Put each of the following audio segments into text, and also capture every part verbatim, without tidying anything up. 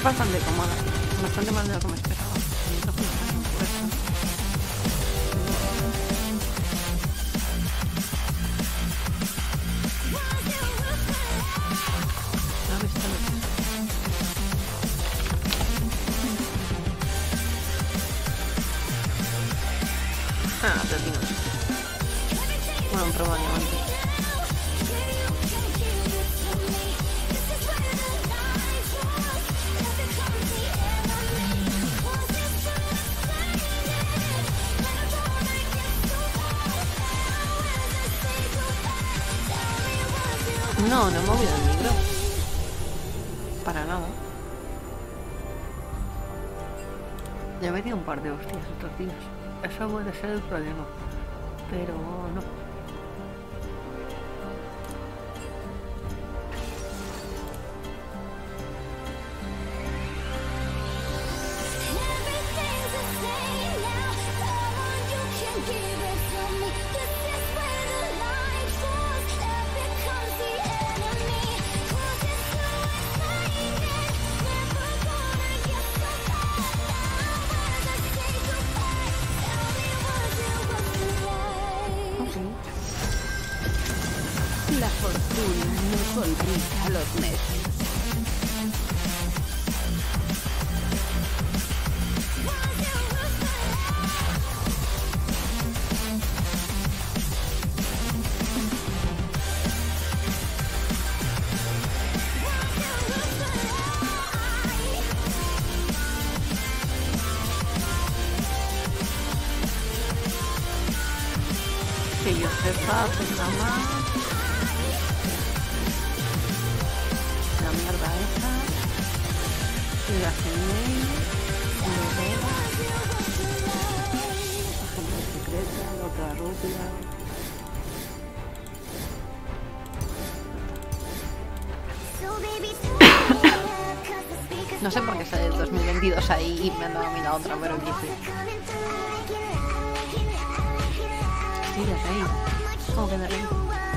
bastante cómoda, bastante más de lo que me esperaba. No funciona por eso. No, está bien. Ah, platino. Bueno, prueba diamante. No, no he movido el micro. Para nada. Ya me dio un par de hostias estos días. Eso puede ser el problema. Pero no. La fortuna no sonríe a los necios. Que yo sepa, pesa más. La mierda esa. Y la Gmail. La agenda secreta, la otra rubia. No sé por qué sale el dos mil veintidós ahí y me han dado a mí la otra, pero quise. Mira, ahí. ¿Cómo que de reír?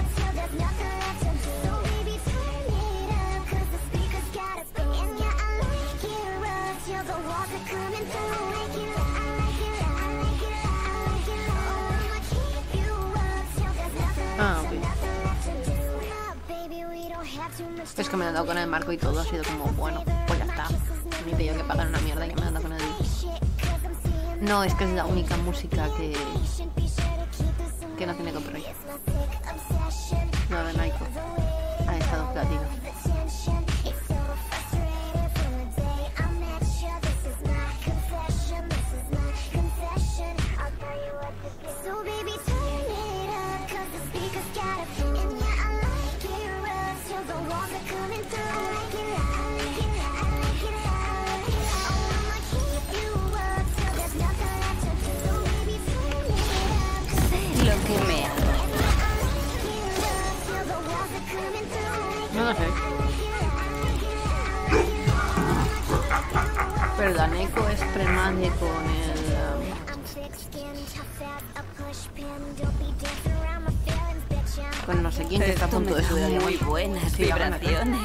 Ah, ok. Es que me han dado con el marco y todo, ha sido como, bueno, pues ya está. Ni tenía que pagar una mierda y me han dado con el... No, es que es la única música que... que no tiene copyright. No, de Naiko. Ha estado platino. No lo sé. Pero la Neko es premade con el... Um, con no sé quién que está a punto de subir. Muy buenas vibraciones.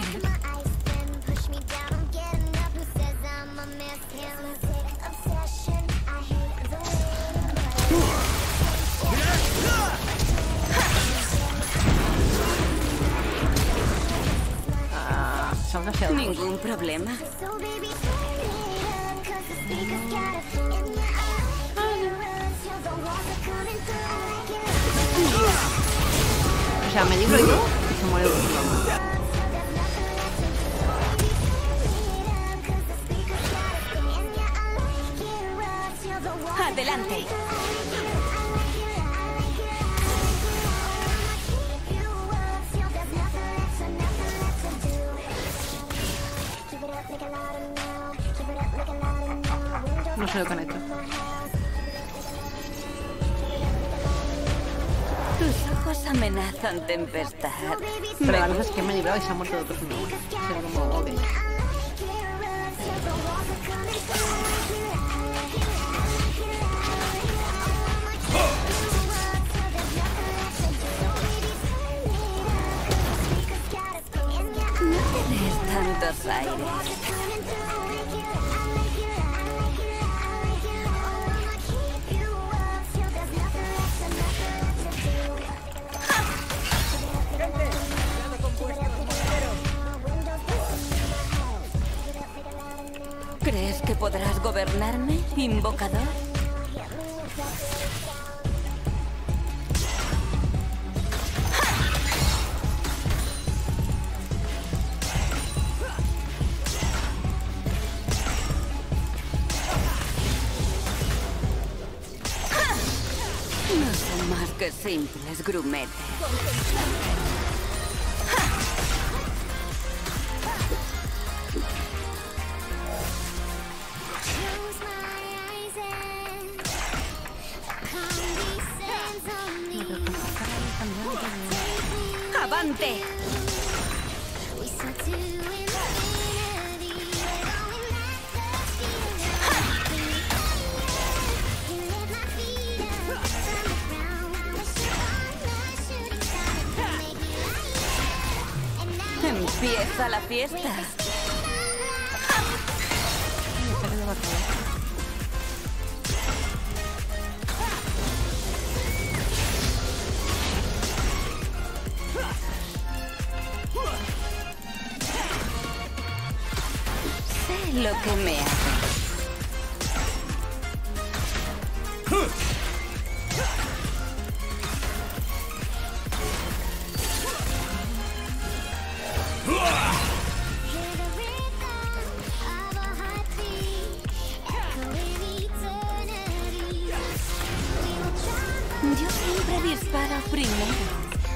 Ningún problema. O sea, me libro yo y se muere el otro. Adelante. No se lo conecto. Tus ojos amenazan tempestad. Pero la cosa es que me he librado y se ha muerto de otro uno. Será como, ok. No te des tantos aires. ¿Crees que podrás gobernarme, invocador? No son más que simples grumetes. ¡Avante! Empieza la fiesta. Sé lo que me hace. Yo siempre disparo primero.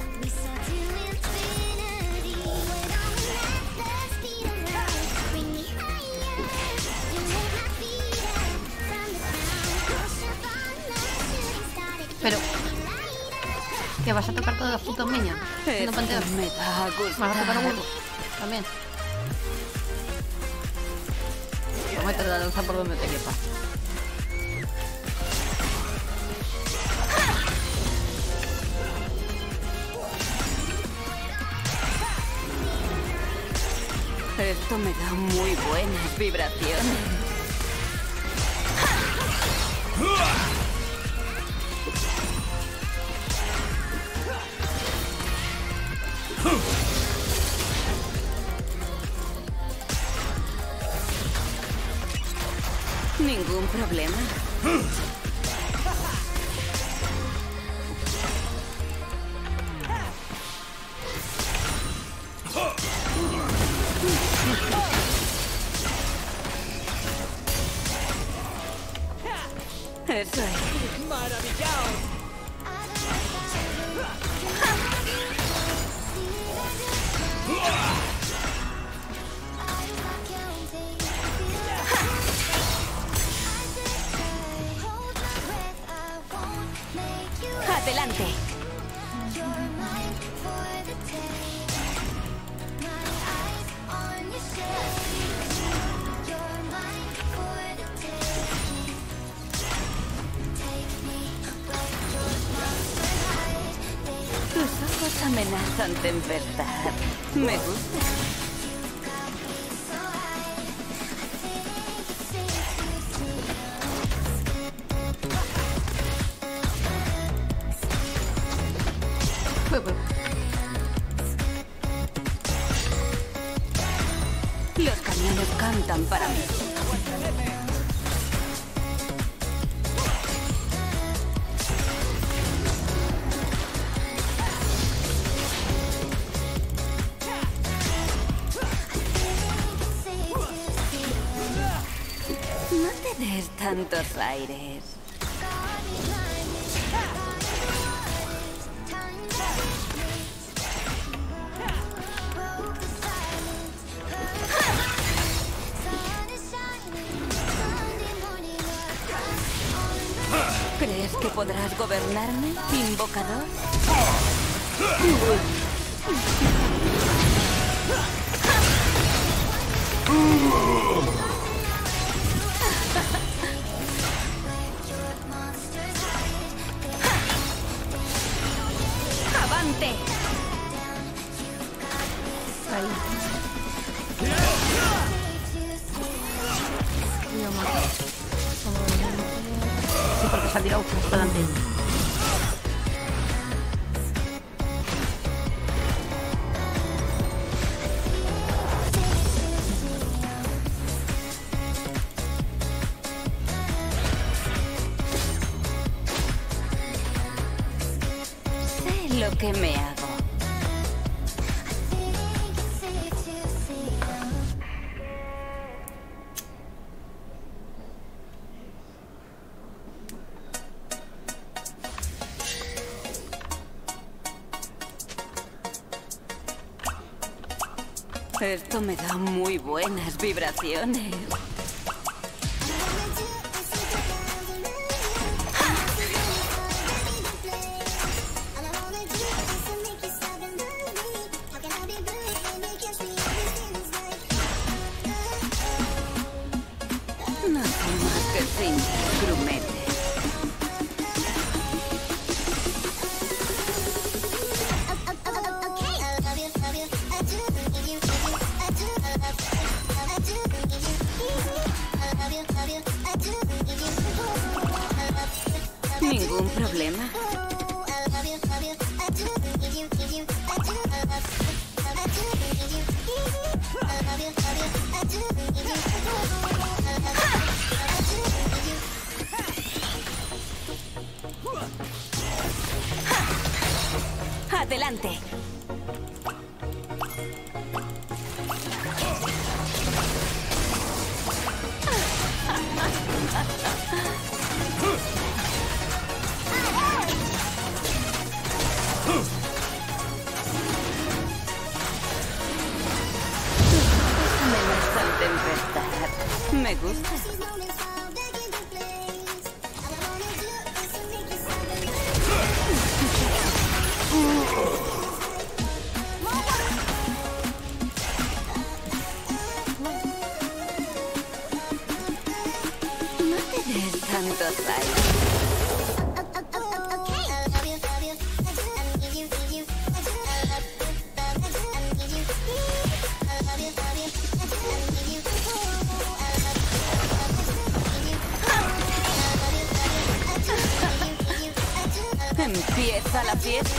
Pero... ¿que vas a tocar todos los putos minions? No panteos. Me va a gustar. ¿Vas a tocar un huevo? También. No me tarda de usar por donde te quepa. Esto me da muy buenas vibraciones. ¿Ningún problema? Eso es. ¡Maravillaos! ¡Adelante! Tus ojos amenazan tempestad. Me gusta. Los cañones cantan para mí. No te des tantos aires. ¿Crees que podrás gobernarme, invocador? ¡Avante! Ahí. Sí, porque se ha tirado justo delante. que me hago. Esto me da muy buenas vibraciones. No soy más que simples grumetes. ¿Ningún problema? ¡Adelante! Tempestad. Me gusta. No te des tantos aires. Empieza la fiesta.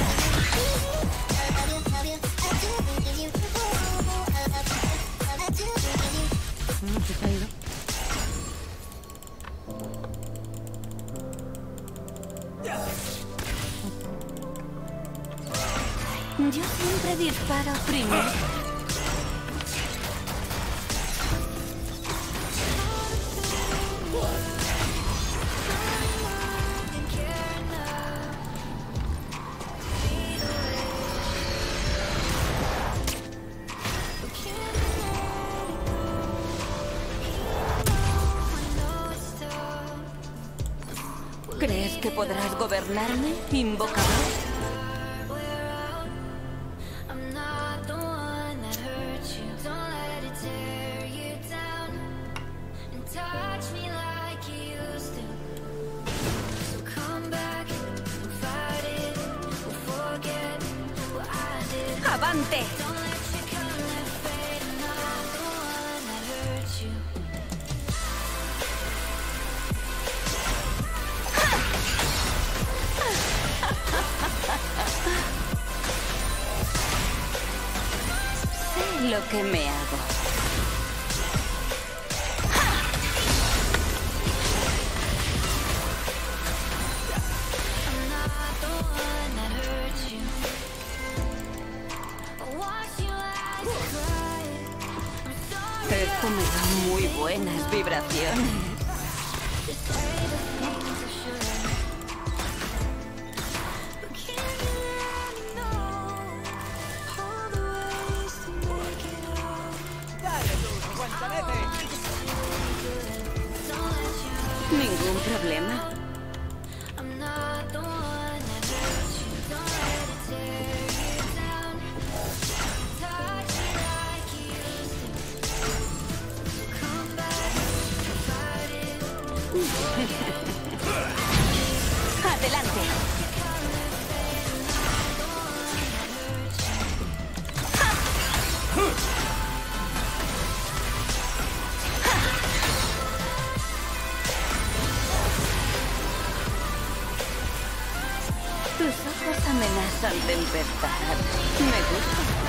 No, se ha ido. Yo siempre disparo primero. ¿Crees que podrás gobernarme, invocador? ¡Avante! Sé lo que me hago. Esto me da muy buenas vibraciones. ¿Ningún problema? Adelante. Tus ojos amenazan tempestad. Me gusta.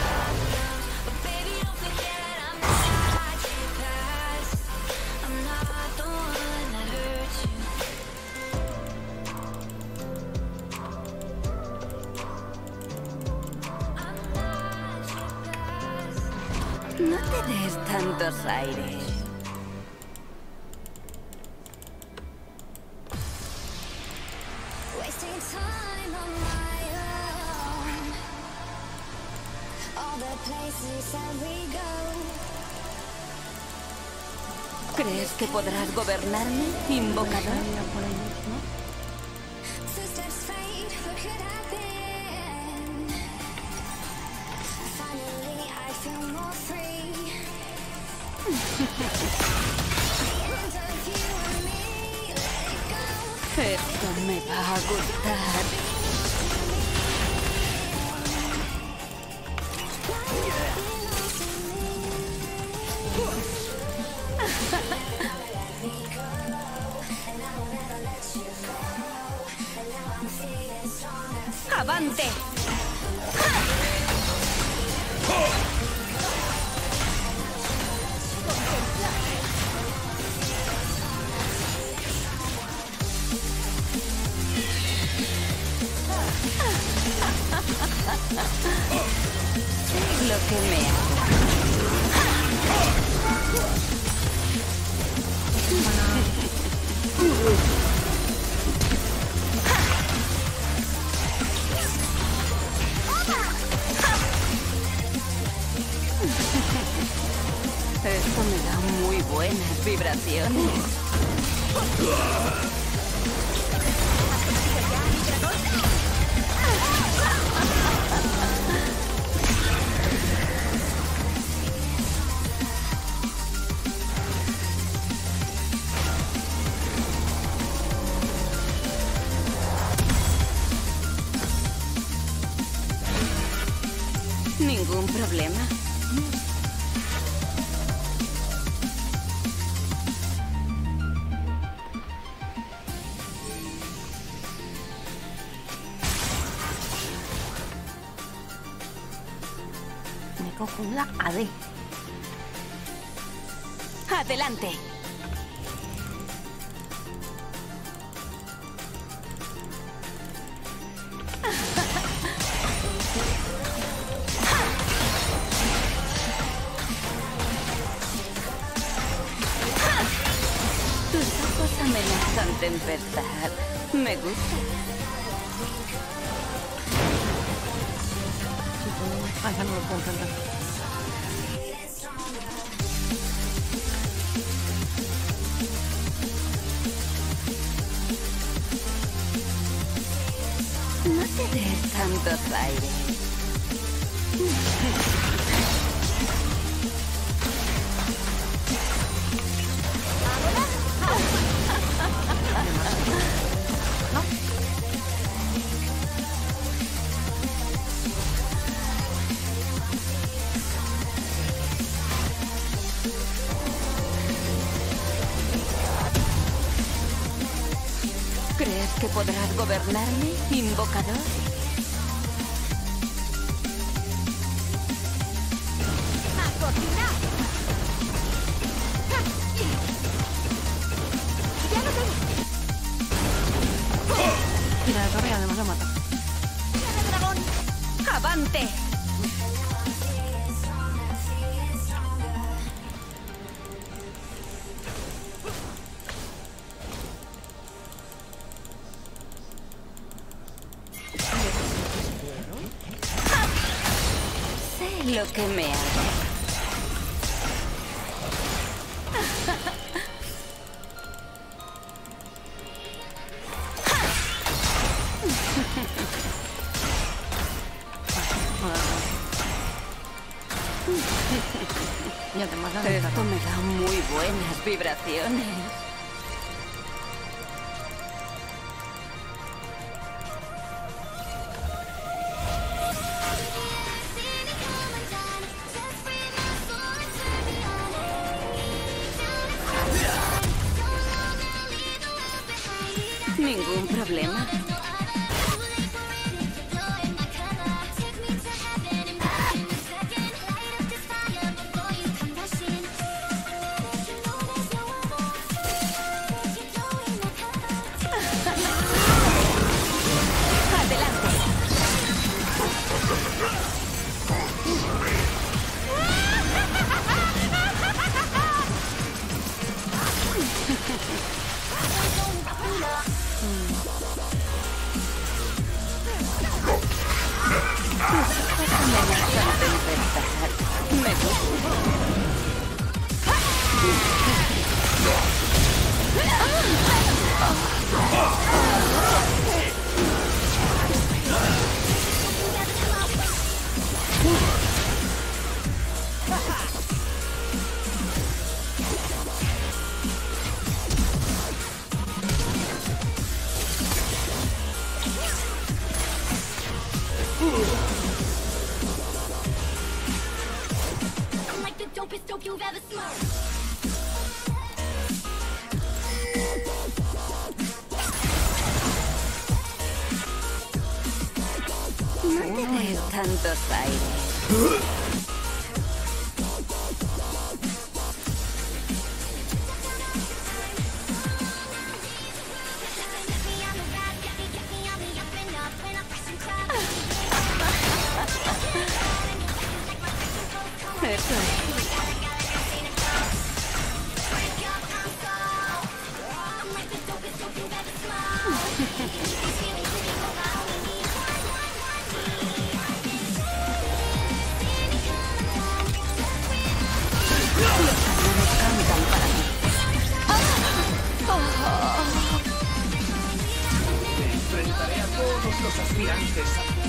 des tantos aires. ¿Crees que podrás gobernarme, invocador? Esto me va a gustar. ¡Avante! Lo que me haga. Esto me da muy buenas vibraciones. ¿Ningún problema? Me cojo una A D. ¡Adelante! Tus ojos amenazan tempestad. Me gusta. Ah, ya no lo puedo enfrentar. No te des tantos aires. ¿Crees que podrás gobernarme, invocador? ¡A cocinar! ¡Ya lo tengo! Tira de torre y además lo mata. ¡Tierra de dragón! ¡Avante! Sé lo que me haga. Ya te matan. Esto me da muy buenas vibraciones. ¿Ningún problema? No te des tantos aires. Eso es. Enfrentaré a todos los aspirantes a...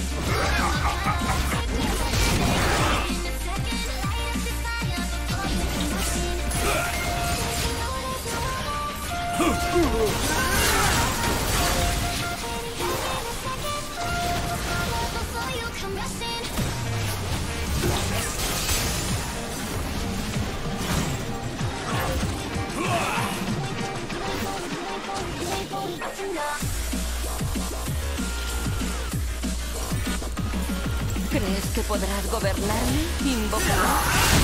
¿Crees que podrás gobernarme? Invocaré.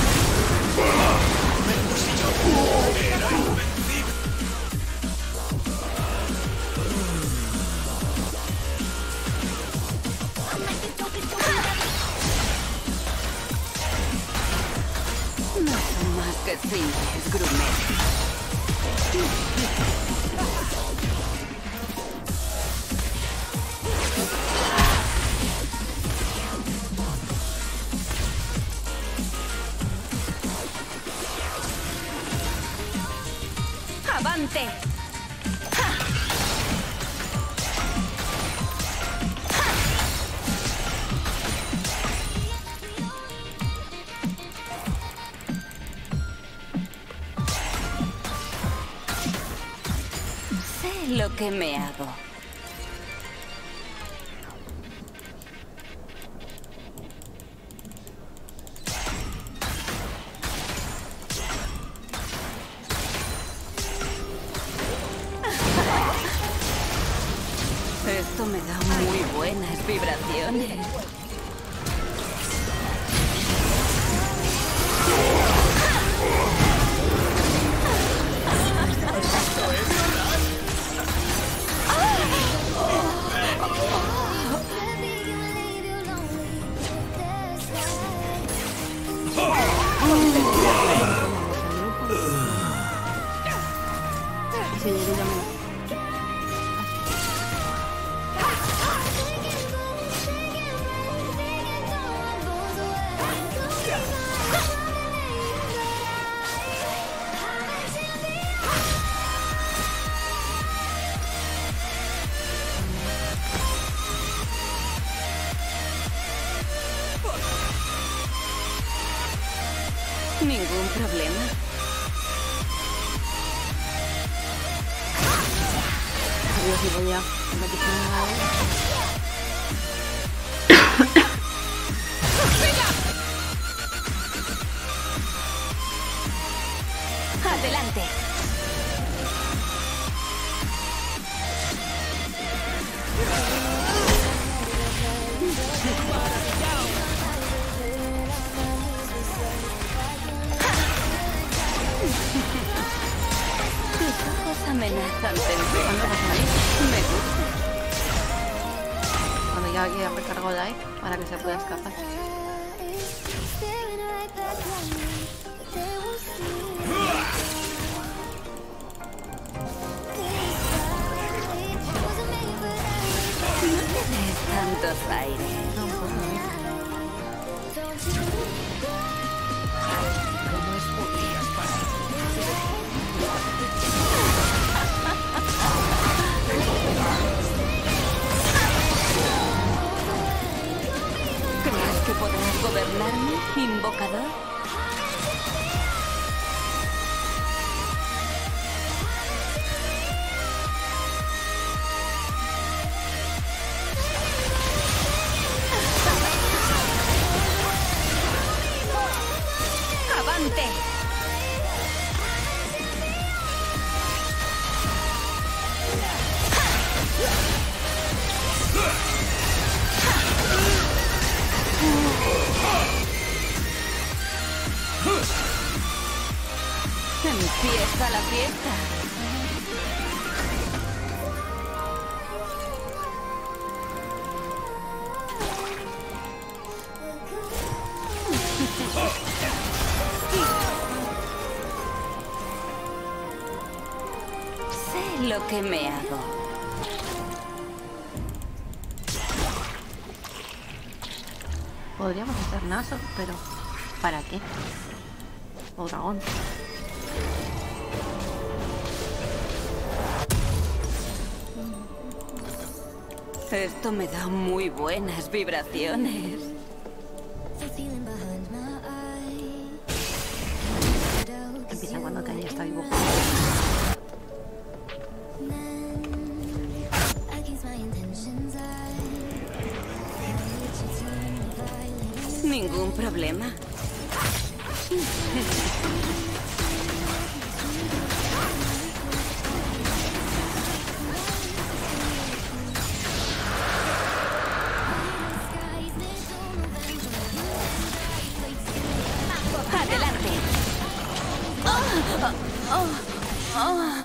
No son más que simples grumetes. ¡Avante! ¡Ja! ¡Ja! Sé lo que me hago. Esto me da muy buenas vibraciones. Sí, yo también. Ningún problema. Adiós, y voy ya. Me quito una vez. Adelante. Tus ojos amenazan ¿Cuánto pasa ahí? Me gusta. Cuando ya haya recargado de ahí, para que se pueda escapar. No te des tantos aires. No, pues no. ¿Cómo es podrías pasar? Empieza la fiesta. Sé lo que me hago. Podríamos hacer Naso, pero ¿para qué? O dragón. Esto me da muy buenas vibraciones. Empieza cuando Kanye está vivo. Ningún problema. Adelante. Oh, oh, oh.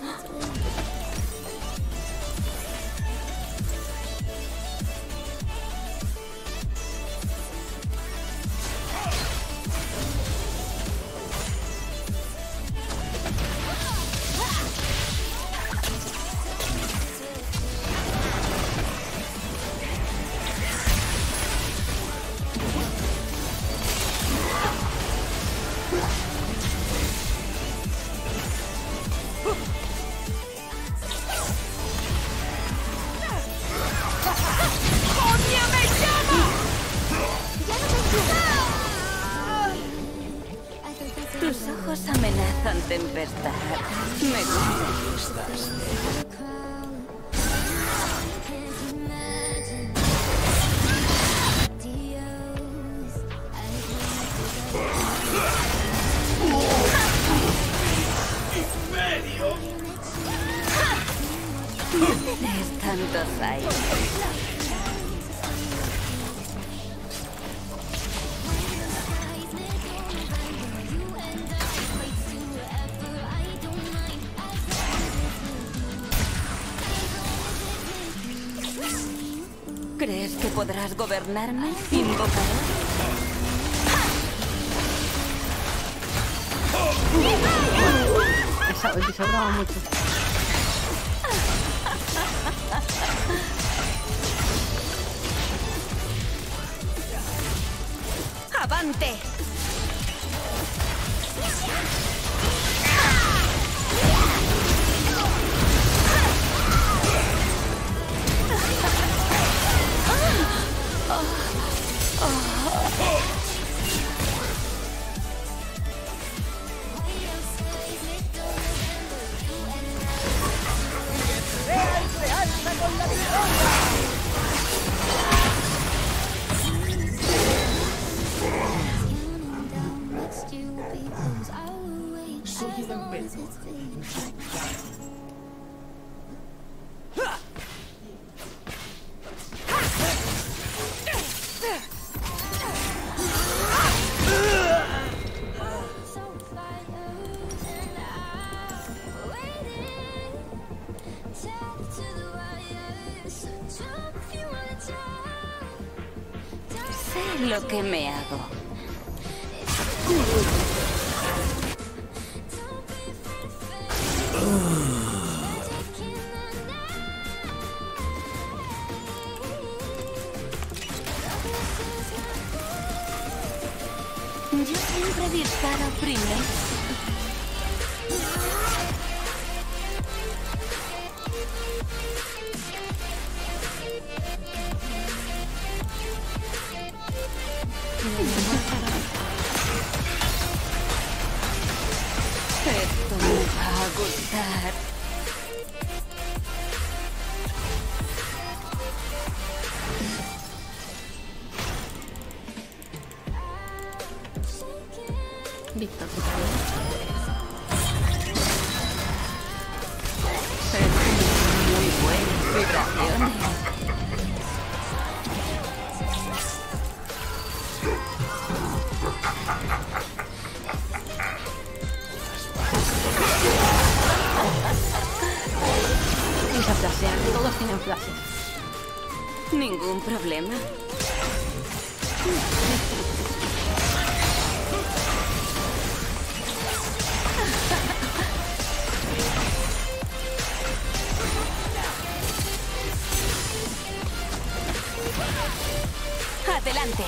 Tus ojos amenazan tempestad. Me gustas. Tienes tantos aires. ¿Crees que podrás gobernarme, invocador? Esa ulti sobraba mucho. ¡Avante! Soy el emperador. Sé lo que me hago. Yo siempre disparo primero. Esto me va a gustar. Víctor. Muy buenas vibraciones. Tienen flashes. Ningún problema. Adelante.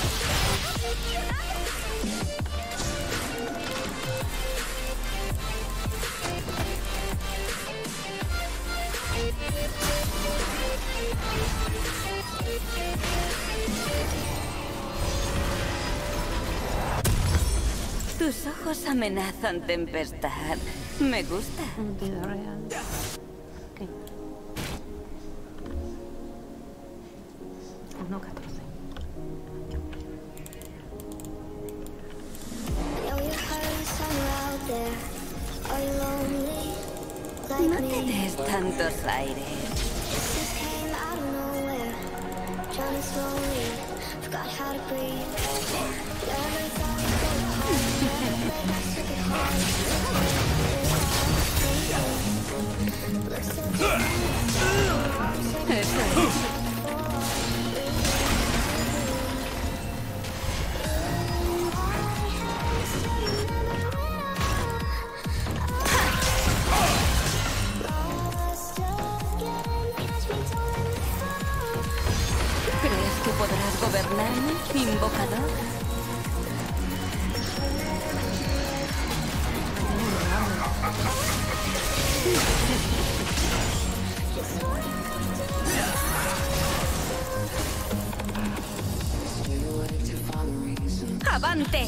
Tus ojos amenazan tempestad. Me gusta. Un tiro real. Ok. uno catorce. No te des tantos aires. Eso es. ¿Crees que podrás gobernarme, invocador? ¡Avante!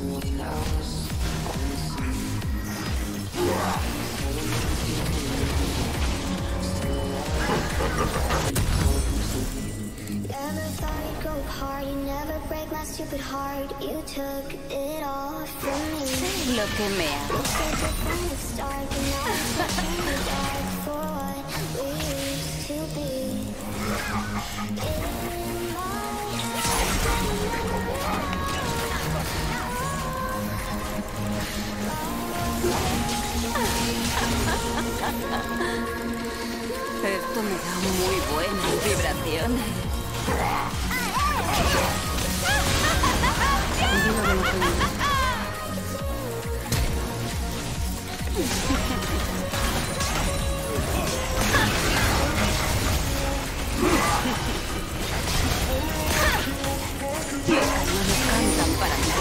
Never thought you'd go hard, you never break my stupid heart. You took it all from me. Sé lo que me hago. You said you're kind of stark, and now I'm stuck in the dark for what we used to be. Esto me da muy buenas vibraciones. Los cañones cantan para mí.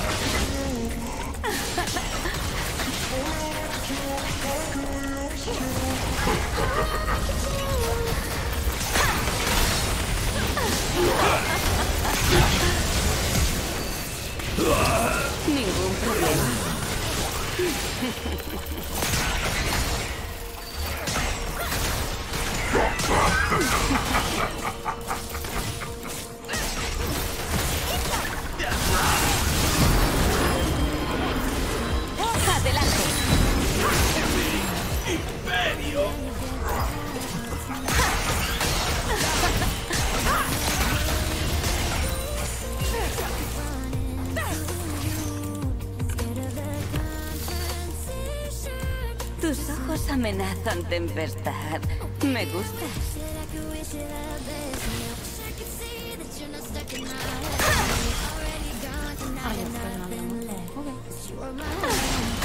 Ningún problema. Adelante. ¡Imperio! Tus ojos amenazan tempestad. Me gusta. Ay, Fernando. Ok.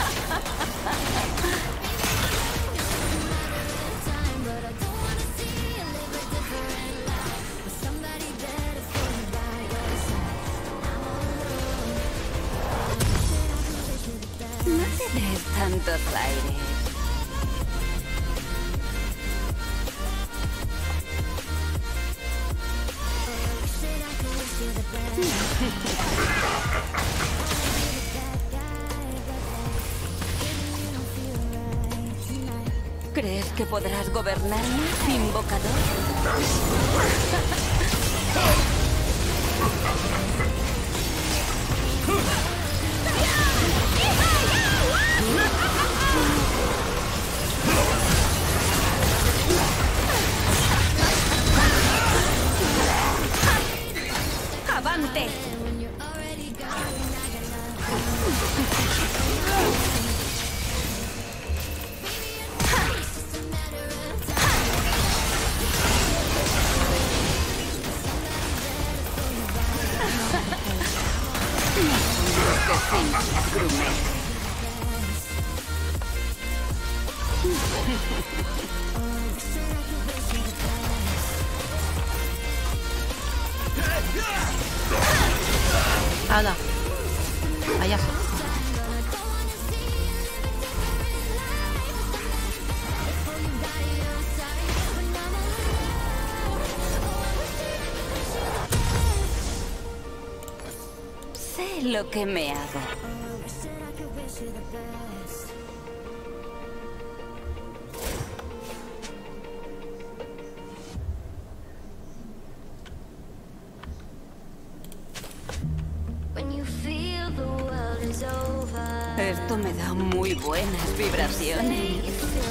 No te des tantos aires. ¿Crees que podrás gobernarme, invocador? ¡Avante! ¡Hala! Allá. Sé lo que me hago. Esto me da muy buenas vibraciones.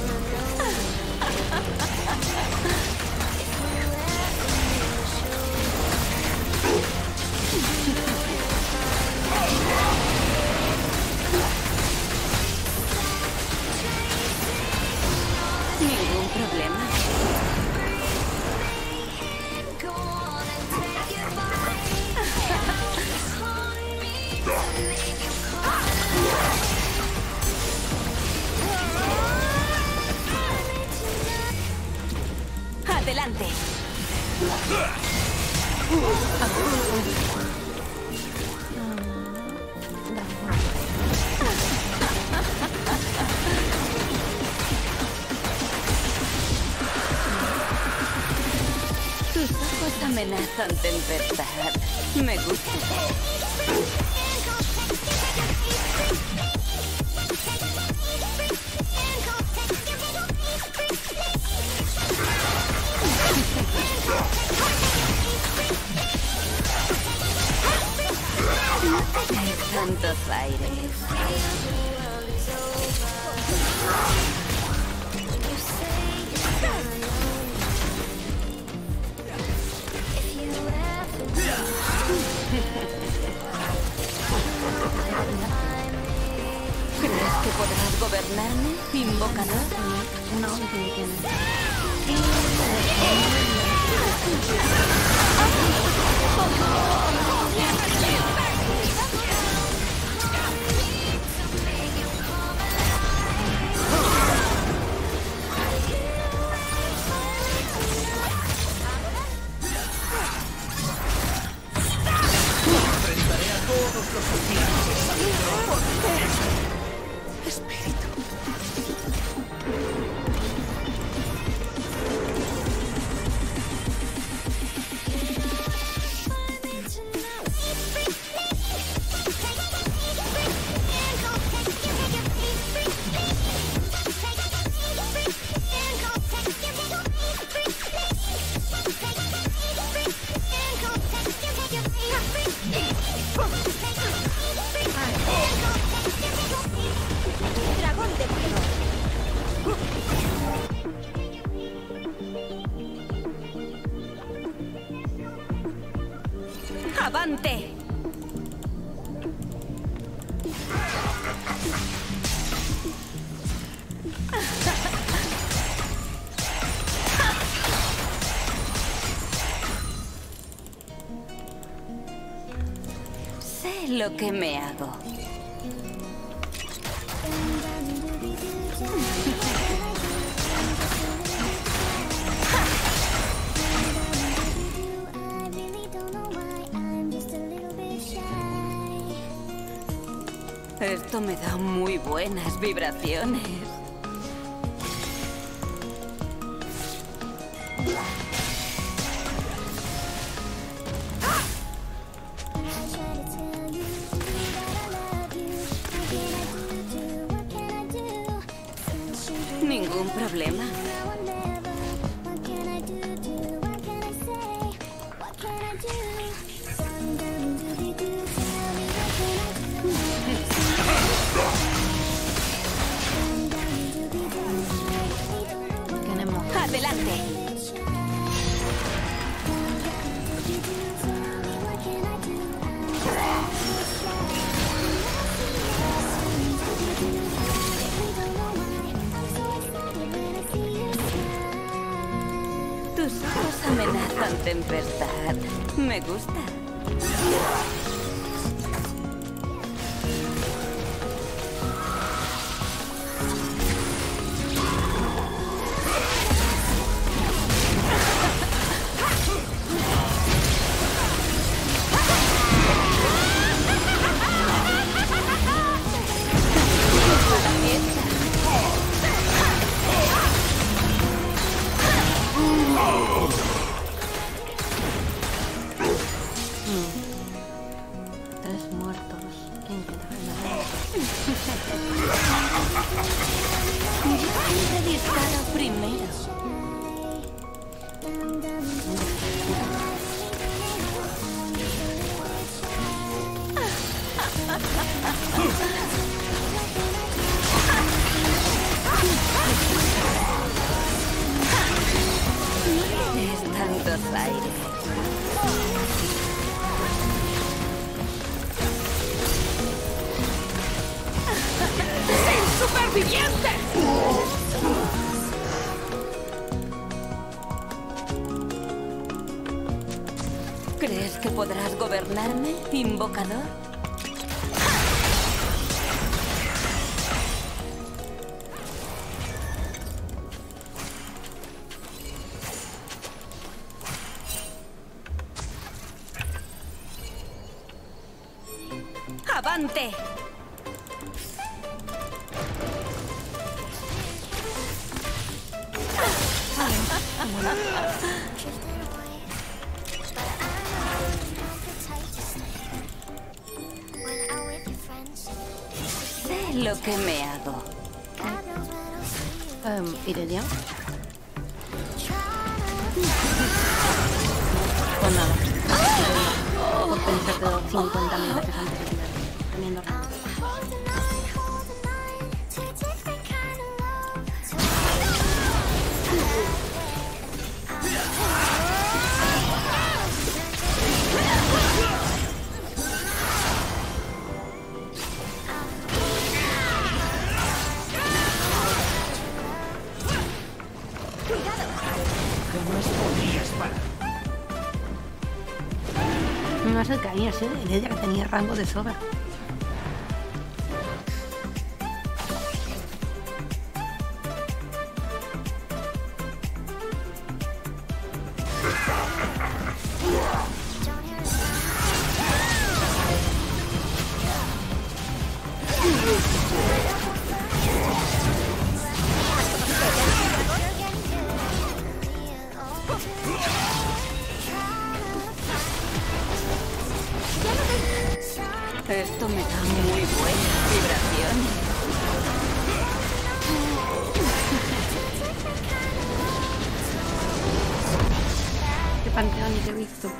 Ningún problema. Adelante. Tus ojos amenazan tempestad. Me gusta. Tantos aires. ¿Crees que podrás gobernarme, invocador? No, que tiene. Enfrentaré a todos los aspirantes al Espíritu. Dragón de fuego. ¡Avante! Sé lo que me hago. Esto me da muy buenas vibraciones. Ningún problema. Tenemos. Adelante. Tus ojos amenazan tempestad. Me gusta. manera. Es tantos aires. ¡El superviviente! ¿Crees que podrás gobernarme, invocador? ¡Avante! Sé lo que me hago. Um, Irelia. Pues nada. Por pensarte cincuenta mil veces antes de tirar. Teniendo razón. No se caía, ¿sí? Ella que tenía rango de sobra. Esto me da muy buena vibración. Qué panteón ni te he visto.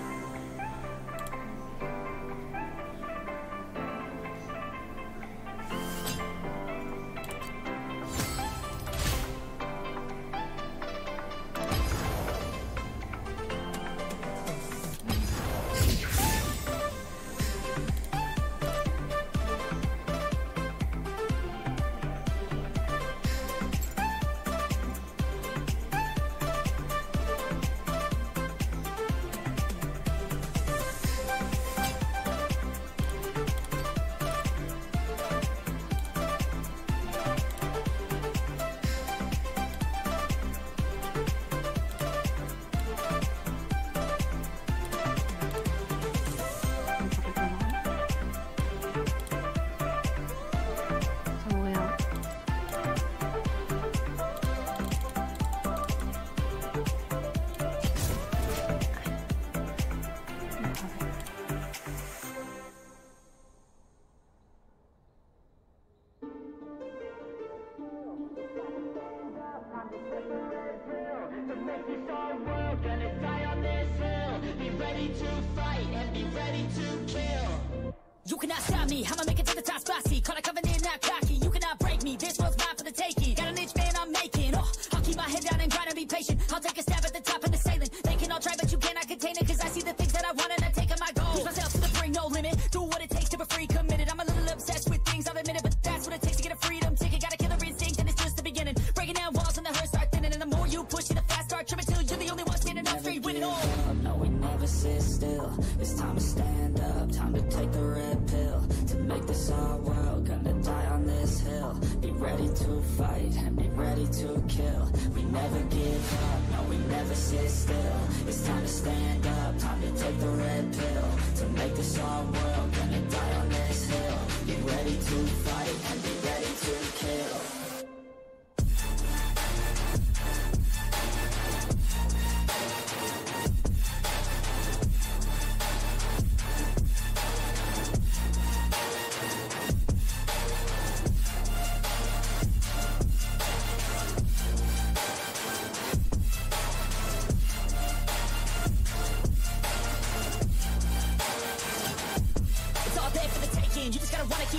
You cannot stop me, I'ma make it to the top spicy. Call it coming in, not cocky. You cannot break me, this world's mine for the taking. Got an inch man I'm making. Oh, I'll keep my head down and grind and be patient. I'll take a stab at the top of the sailing. They can all try, but you cannot contain it. Cause I see the things that I want and I take on my goals. Push myself to the brink, no limit. Do what it takes to be free, committed. I'm a little obsessed with things, I'll admit it. But that's what it takes to get a freedom ticket. Got a killer instinct and it's just the beginning. Breaking down walls and the hurt start thinning. And the more you push it, the faster start trimming till you're the only one standing up straight, winning all. No, we never sit still. It's time to stand up, time to take the red pill. To make this our world, gonna die on this hill. Be ready to fight and be ready to kill. We never give up, no, we never sit still. It's time to stand up, time to take the red pill. To make this our world, gonna die on this hill. Be ready to fight and be ready to kill.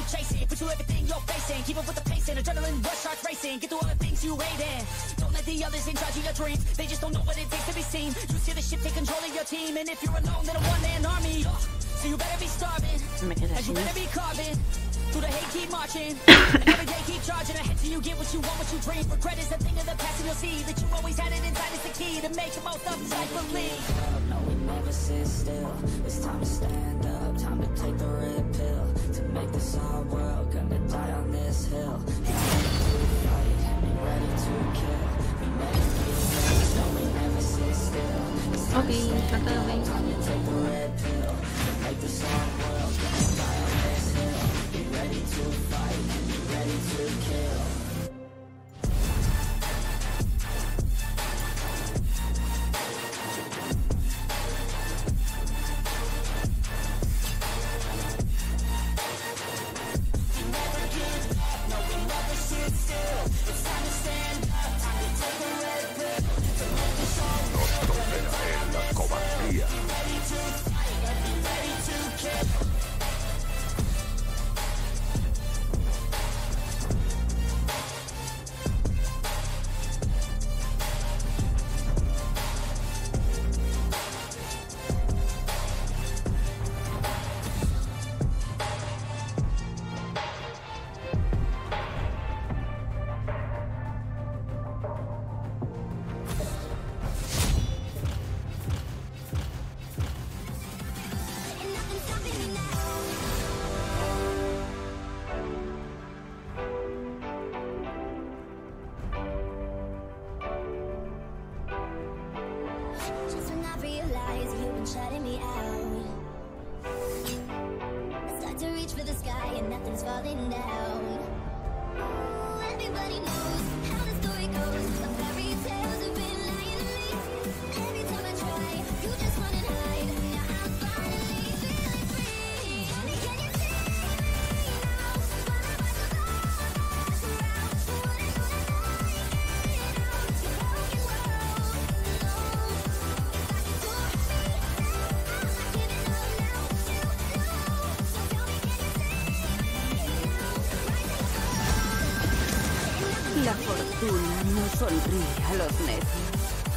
chasing, put you everything you're facing. Keep up with the pace and adrenaline rush starts racing. Get through all the things you hate in. Don't let the others in charge of your dreams. They just don't know what it takes to be seen. You see the ship take control of your team, and if you're alone, then a one-man army. So you better be starving, and you better be carving. Through the hate, keep marching. Every day, keep charging ahead till you get what you want, what you dream. Regret is a thing of the past, and you'll see that you always had it inside. It's the key to make the most of life. Believe. No, we never sit still. It's time to stand up. Time to take the red pill. To make this our world. Gonna die on this hill. Be ready to fight and be ready to kill. We never get ready. No, we never sit still. It's time to stand up. Time to take the red pill. To make this our world. Gonna die on this hill. Be ready to fight and be ready to kill. Just when I realize you've been shutting me out, I start to reach for the sky and nothing's falling down. Ooh, everybody knows how the story goes. The fairy tales have been lying to me. Every time I try, you just run and hide. Now I'm finally feeling free. Tell me, can you see me now? While I watch the stars around, who wouldn't know that I get out? Your broken world, La fortuna no sonríe a los necios.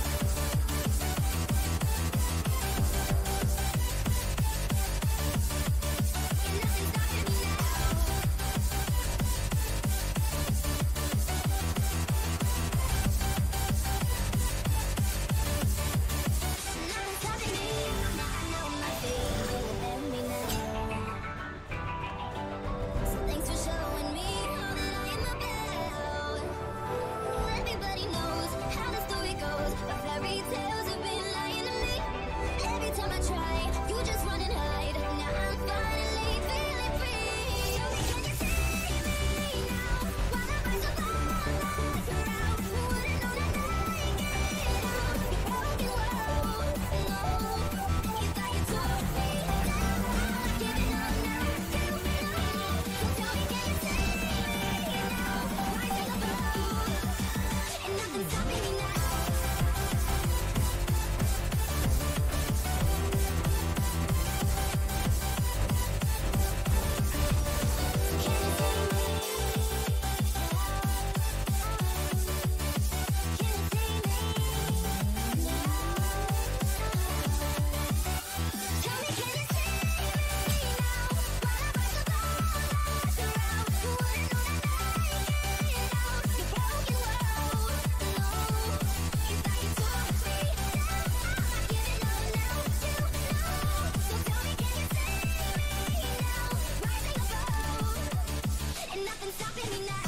everybody knows how the story goes. The fairy tales have been lying to me. Every time I try, you just run and hide. Now I'm finally feeling free. Can you see me now? While I rise above all the crowd, who wouldn't know that I get out? Your broken world, no. You thought you told me now. I'm giving up now. You know. So tell me, can you see me now? Rising above, and nothing's stopping me now. Nothing's stopping me now.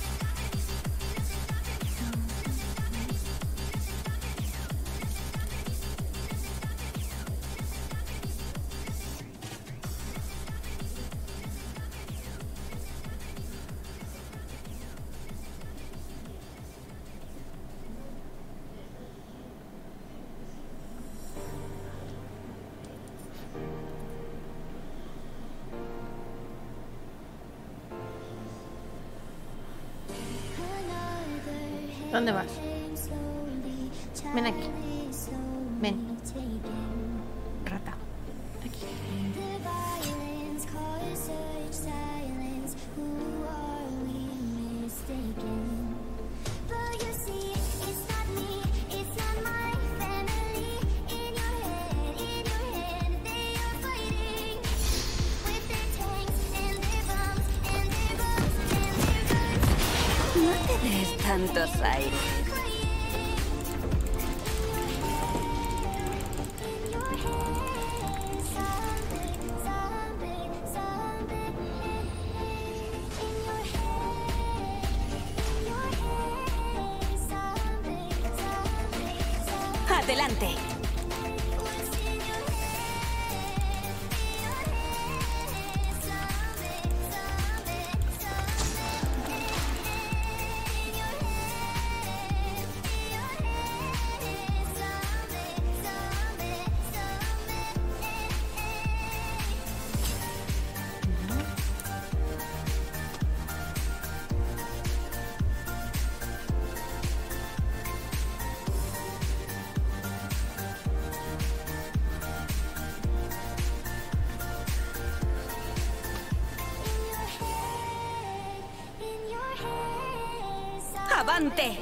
¿Dónde vas? Ven aquí. Ven. Rata. Aquí. tantos aires. Adelante. ¡Avante!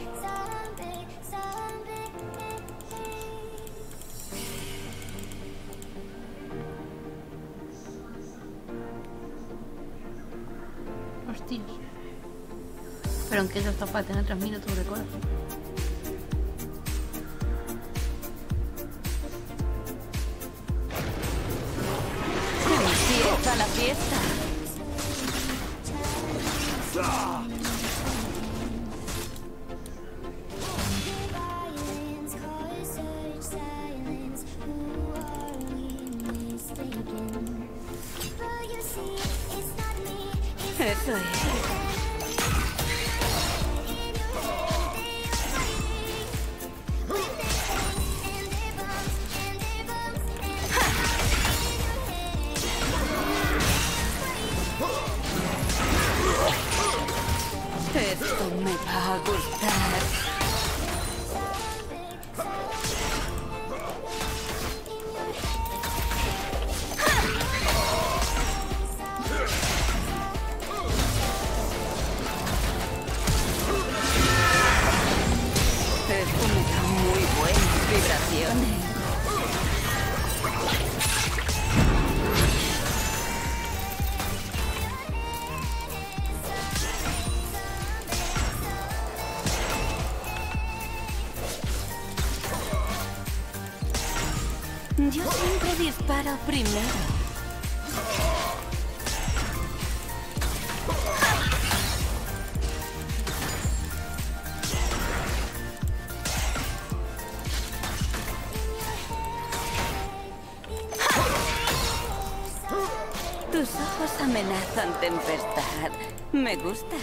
Hostias. Pero aunque eso está para tener tres minutos de cola. ¡Empieza la fiesta! Eso es. Esto me va a gustar. Esto me da muy buenas vibraciones. Yo siempre disparo primero. Tus ojos amenazan tempestad. Me gusta.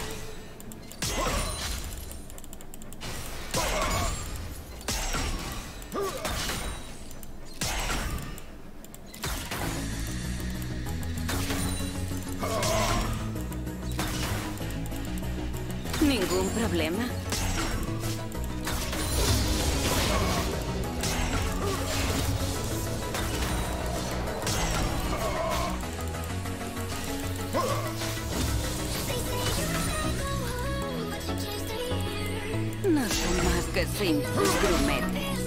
¿Ningún problema? No son más que simples grumetes.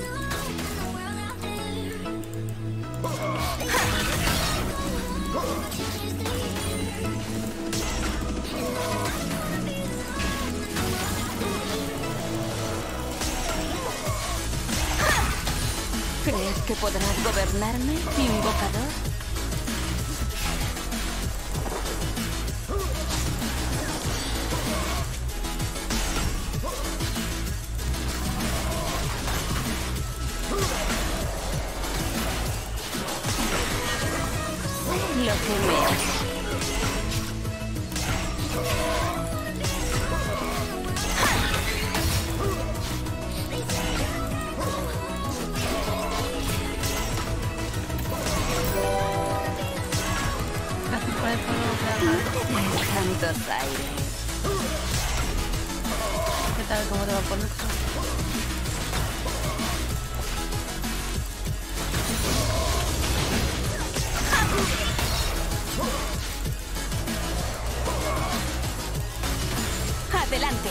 ¿Crees que podrás gobernarme, invocador? Sé lo que me hace. Tantos aires. ¿Qué tal? ¿Cómo te va por esto? Adelante.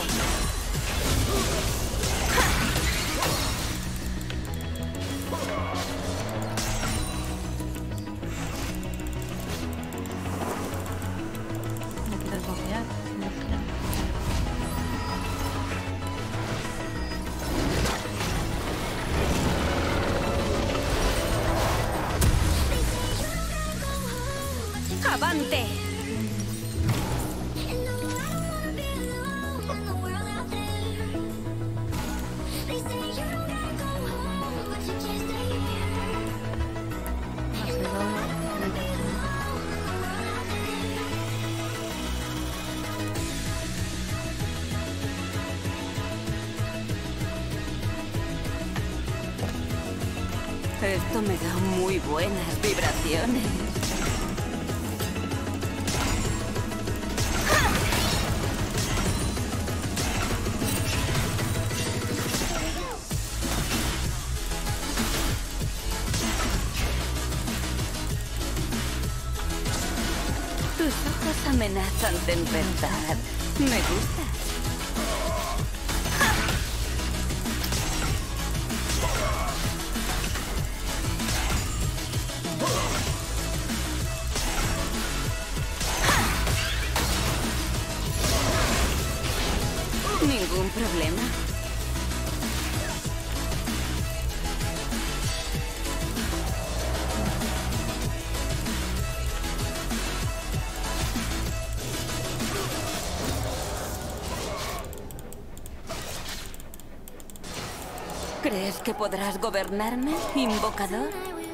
¡Avante! Esto me da muy buenas vibraciones. Tus ojos amenazan tempestad. Me gusta. Ningún problema. ¿Crees que podrás gobernarme, invocador?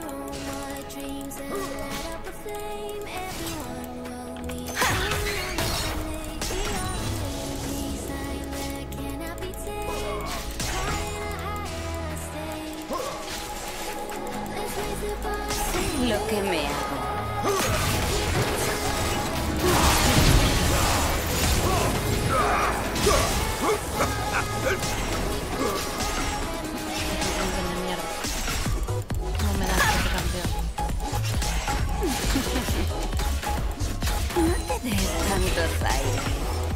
Lo que me hago. No me da este campeón. No te des tantos aires.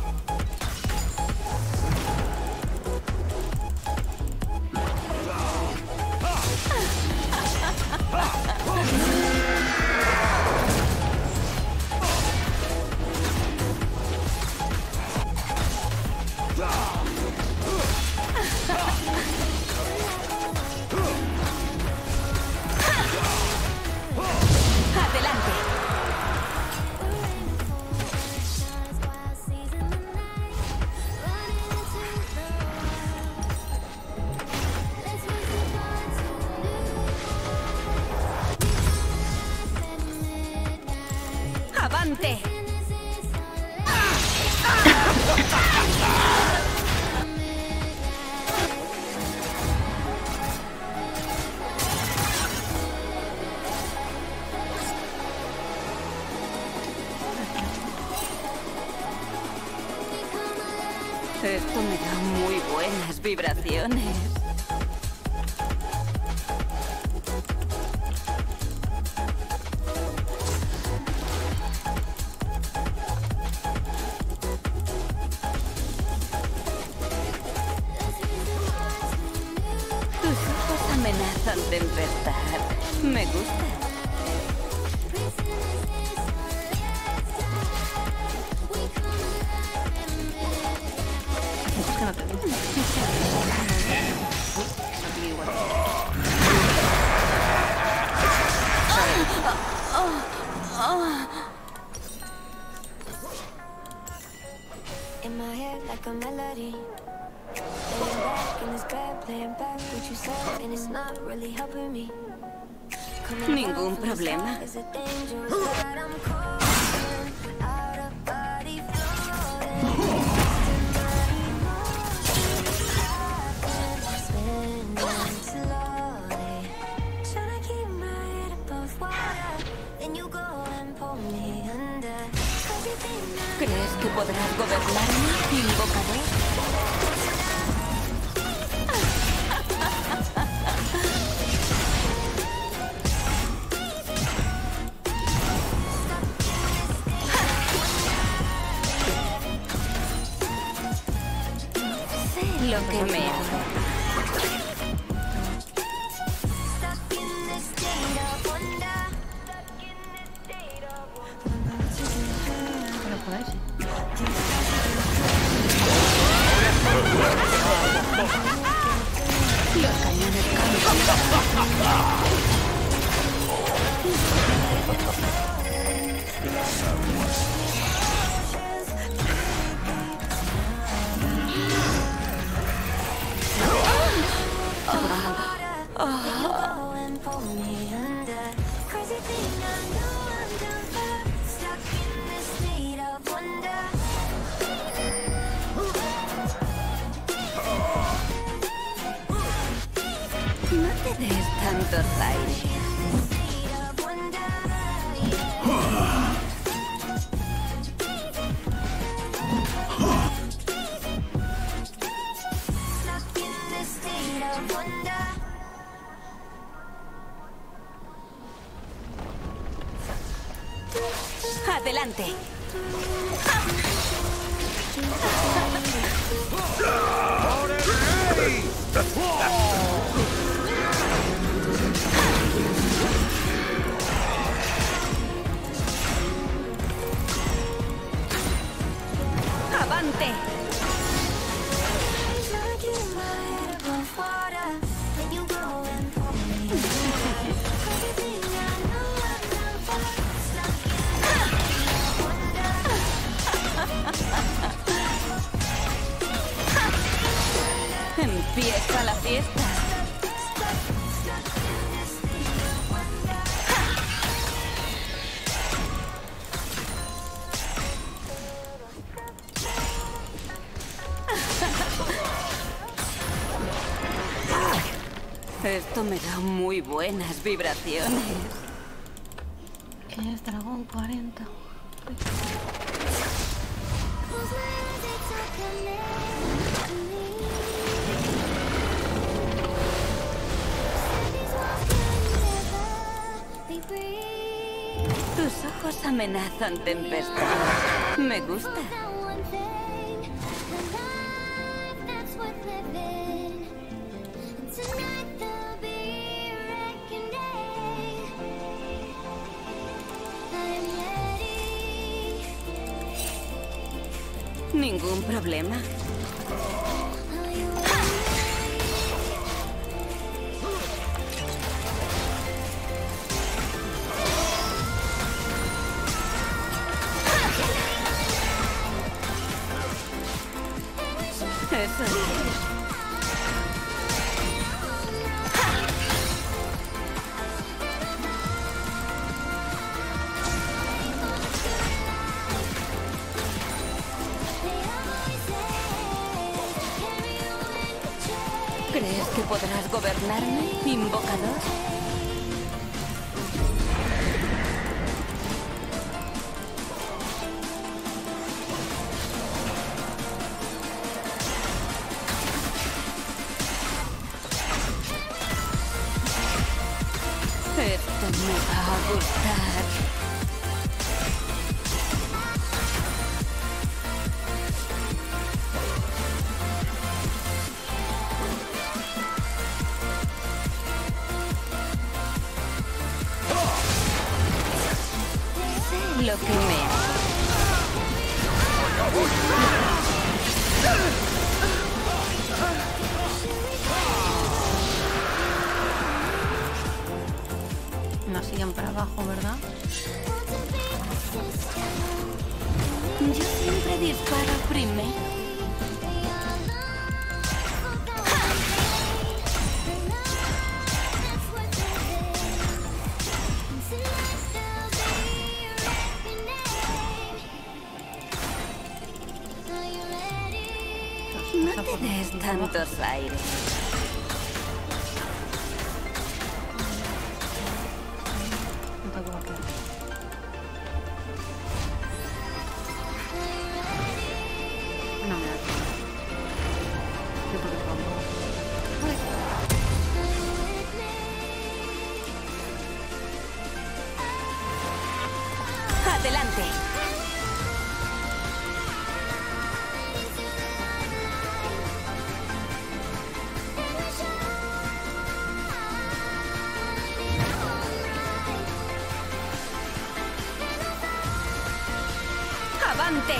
¡Avante! Esto me da muy buenas vibraciones. Tus ojos amenazan tempestad. Me gusta. Es que no te digo. No te digo igual. In my head like a melody. Laying back in this bed, playing back what you said, and it's not really helping me. Coming Ningún down from the problema. sky is a dangerous ride. I'm caught out of body floating. Spinning slowly. Tryna keep my head above water. Then you go and pull me under. 'Cause you think that ¿Crees que podrás gobernarme, invocador? Sé lo que me hago. stuck in this state of wonder. Pero joder, sí. Los cañones cambian. No te des tantos aires. Adelante. Avante. Empieza la fiesta. Esto me da muy buenas vibraciones. Es dragón cuarenta. Tus ojos amenazan tempestad. Me gusta. ¿Ningún problema? Eso es. ¿Crees que podrás gobernarme, invocador? Esto me va a gustar. Sé lo que me hace. No siguen para abajo, ¿verdad? Yo siempre disparo primero. No te des tantos aires. No te acuerdo. No me da tiempo. Yo creo que tampoco. Adelante. Avante.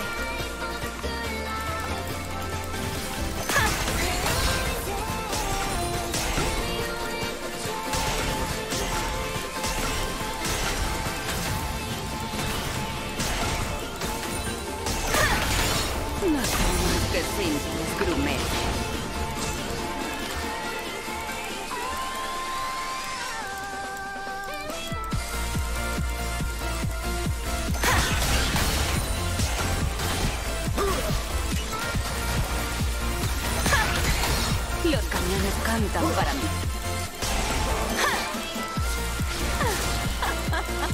No son más que simples grumetes. Los camiones cantan para mí.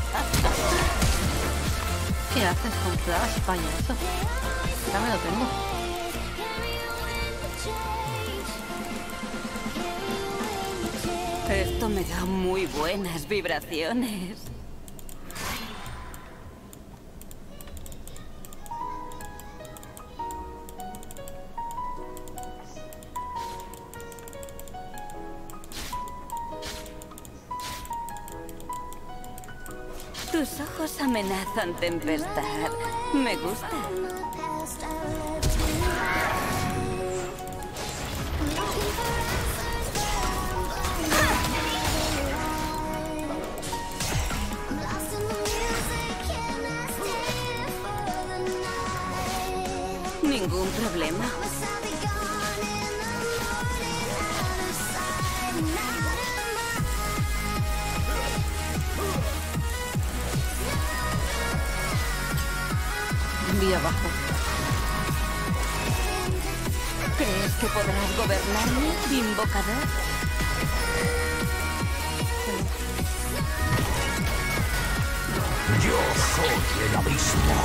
¿Qué haces con Flash, payaso? Ya me lo tengo. Esto me da muy buenas vibraciones. Tus ojos amenazan tempestad. Me gusta. Ningún problema. Envío abajo. ¿Crees que podrás gobernarme, invocador? Yo soy el abismo.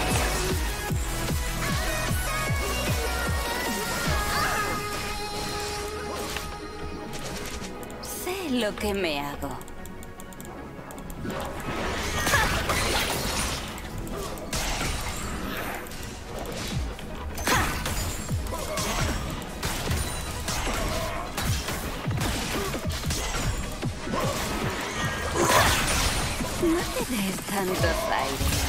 Sé lo que me hago. No te des tantos aires.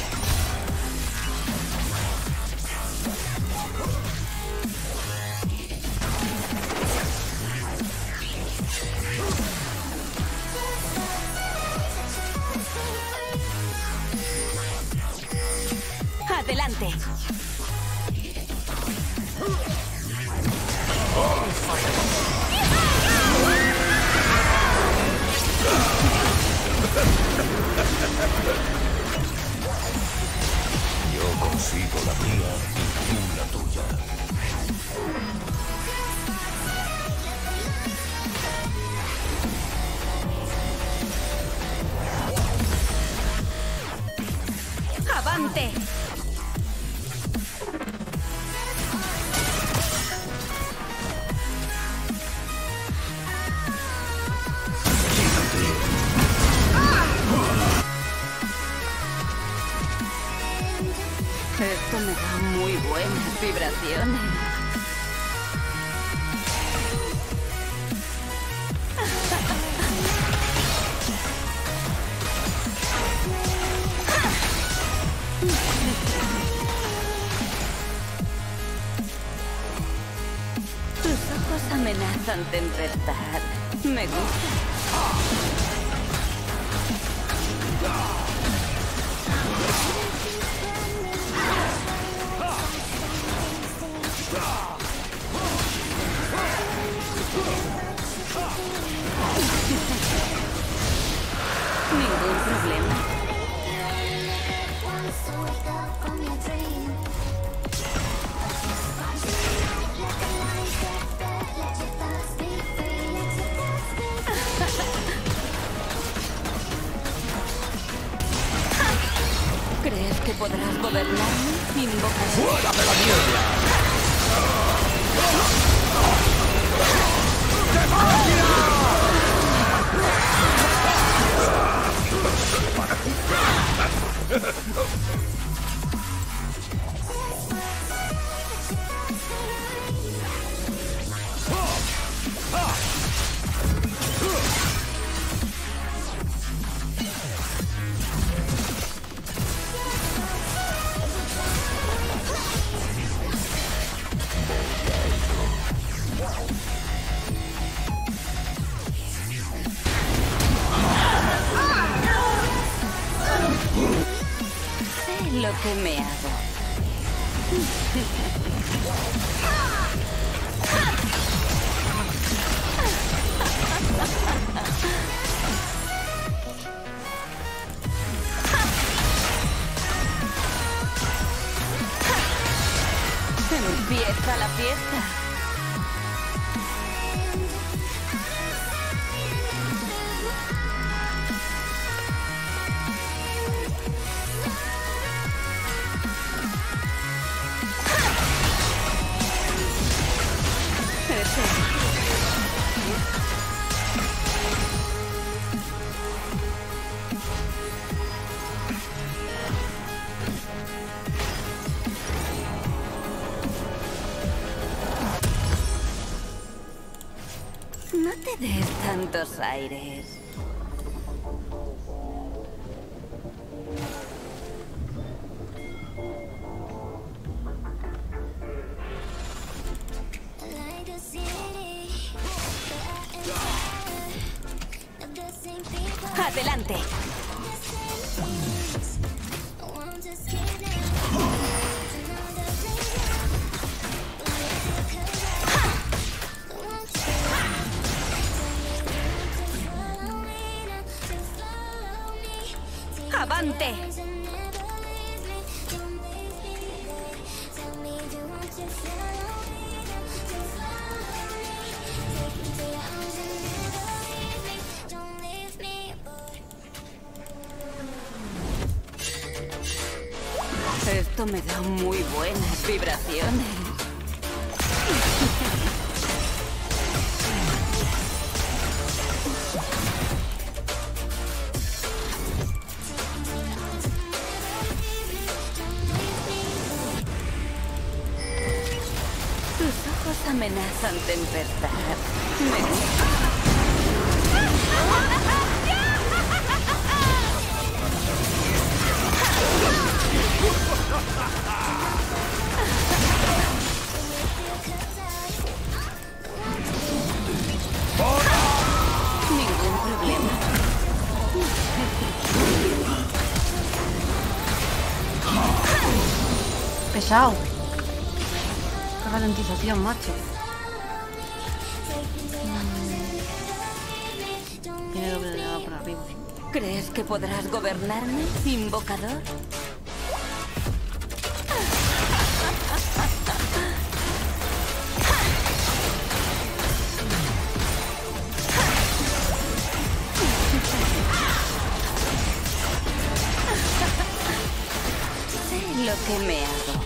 Adelante. Yo consigo la mía y tú la tuya. ¡Avante! Esto me da muy buenas vibraciones. Tus ojos amenazan tempestad. Me gusta. Ningún problema. ¿Crees que podrás gobernarme? Invocador. ¡Fuera de la niebla! Sé lo que me hago. Empieza la fiesta. No te des tantos aires. Like a city, but I am the same people. ¡Adelante! I want to skip now. Another ¡Avante! Esto me da muy buenas vibraciones. Tus ojos amenazan tempestad. Me gusta. Ningún problema. Pesado. Qué ralentización, macho. Mm. Tiene doble de lado por arriba. ¿Crees que podrás gobernarme, invocador? Sé lo que me hago.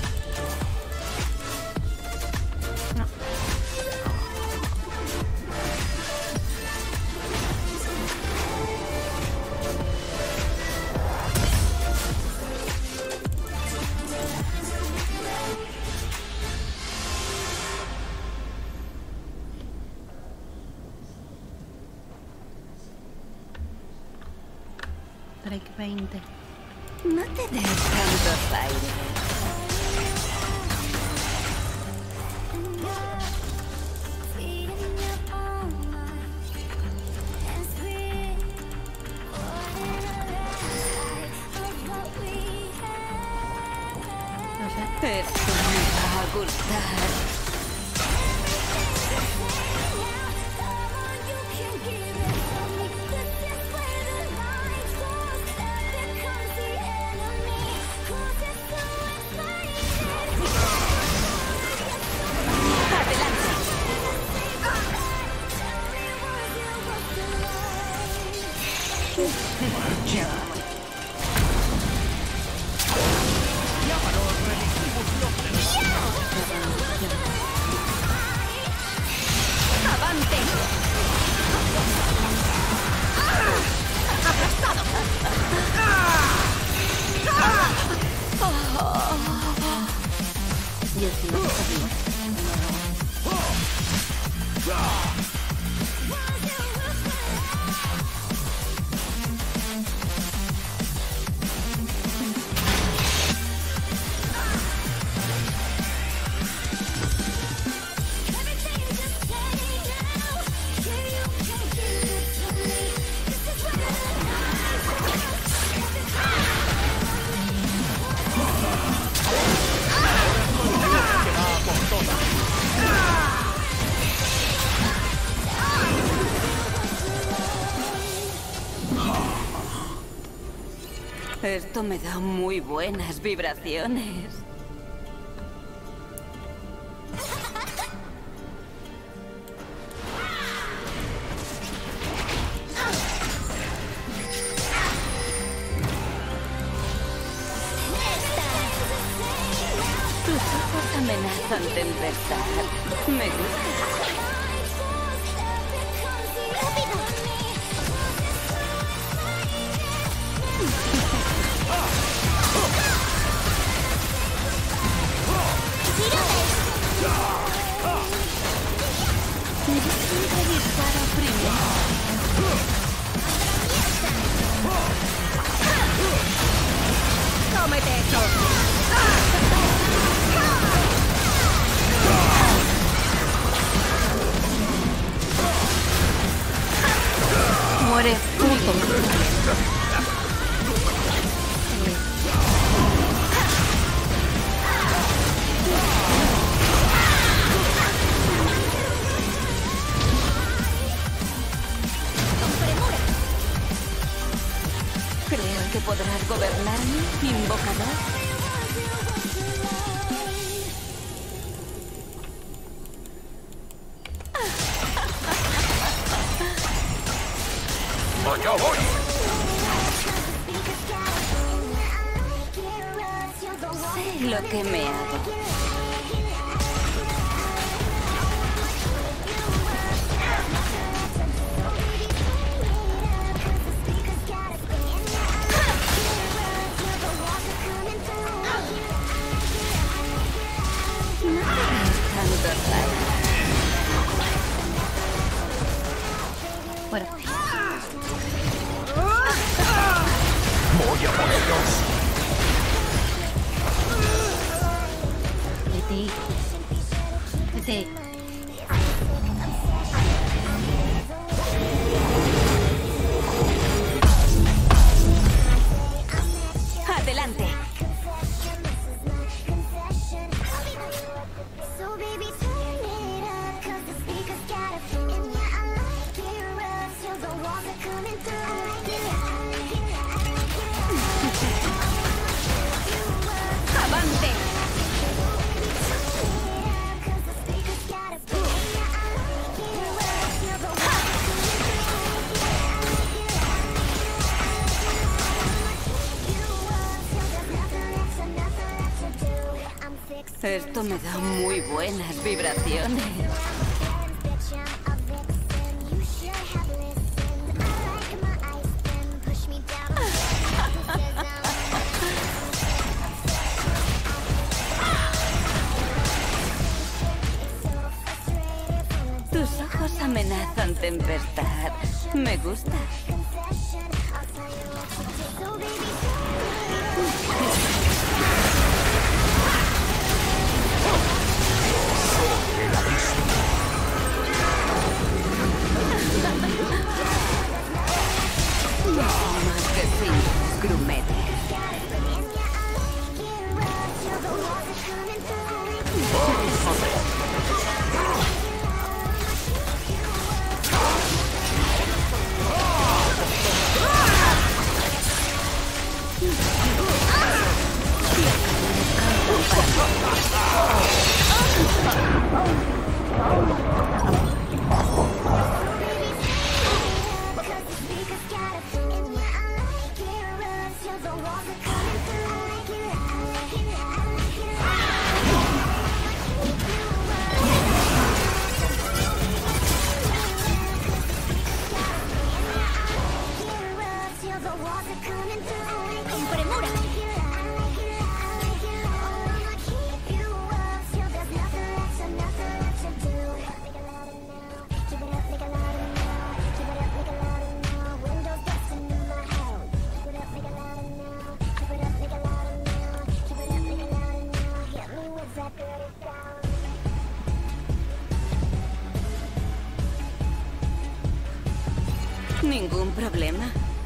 Drake veinte. No te des tantos aires. No sé. Esto me va a gustar. Y encima está arriba. Esto me da muy buenas vibraciones. Tus ojos amenazan tempestad. Me gusta. Siempre disparo primero. ¡Cómete eso! Muere, puto. ¿Crees que podrás gobernarme, invocador? ¡Allá voy! Sé lo que me hago. Fuera. ¡Voy a por ellos! Vete. Vete. Adelante. So baby, turn it up, 'cause the speakers got a phone. And yeah, I like it rough, till the walls are coming through. I like it, I like it, I like it. Avante. 'Cause the speakers got a phone. And yeah, I like it rough, till the walls are coming through. I like it, I like it, I like it. You up, till there's nothing left, so nothing left to do. I'm fixed. Esto me da muy buenas vibraciones. Tus ojos amenazan tempestad. Me gusta. Más que sí, grumete. ¡Con premura! Ningún problema.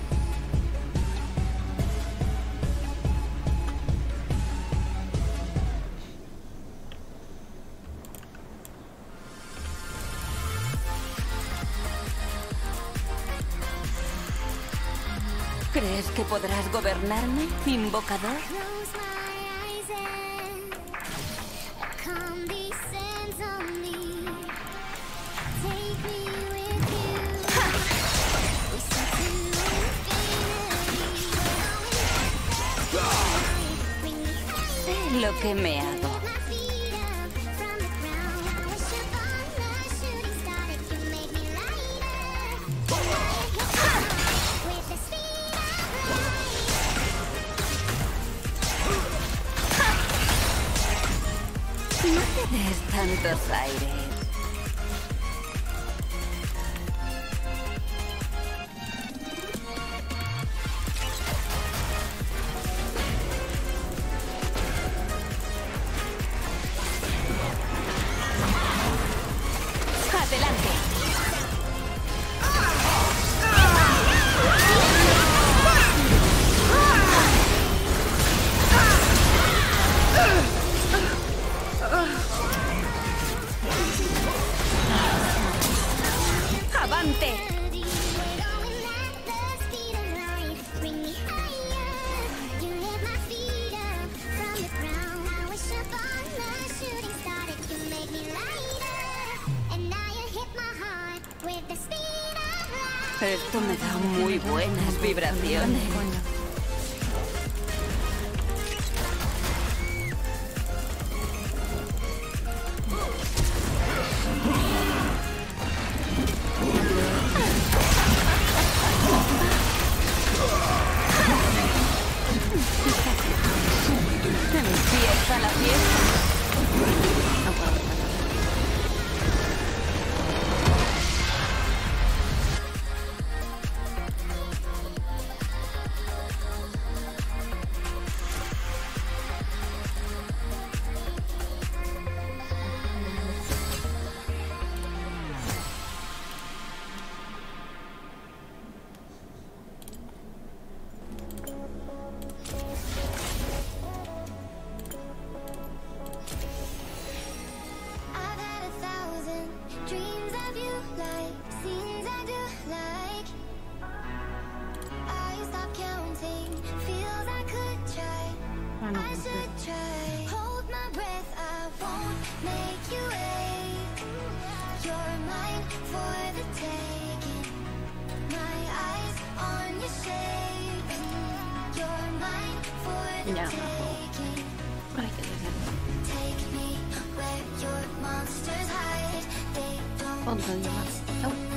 ¿Crees que podrás gobernarme, invocador? Close my eyes and come descend on me. Take me with you. We set to infinity. Sé lo que me hago. My feet up from the ground. Wish upon a shooting star that you make me light up. With the speed of No te des tantos aires. adelante. Esto me da muy buenas vibraciones. Empieza la fiesta. Ya, ay, qué deseo. Otro día más. Chau.